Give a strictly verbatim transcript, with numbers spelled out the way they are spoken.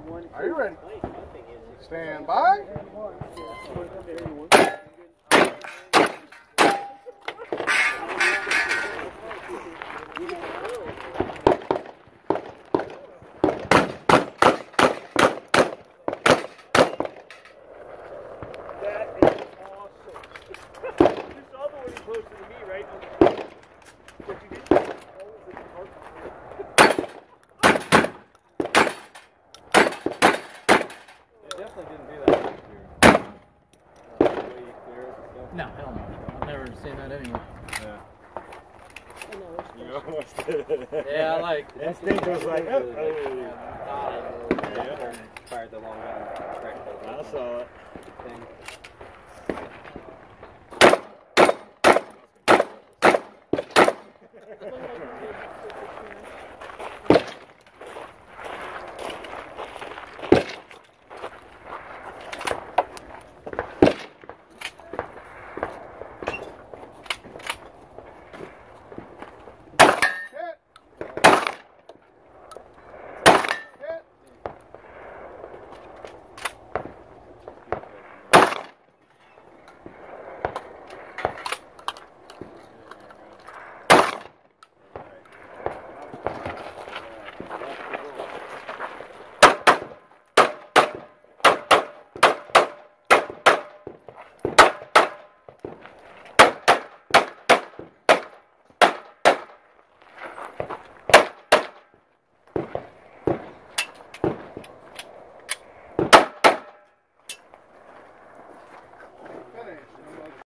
Are you ready? Stand by. No, hell no. I've never seen that anyway. Yeah. You almost did it. Yeah, I like it. Instinct was like, oh, oh. Yeah. Fired the long gun. I saw it. Thing.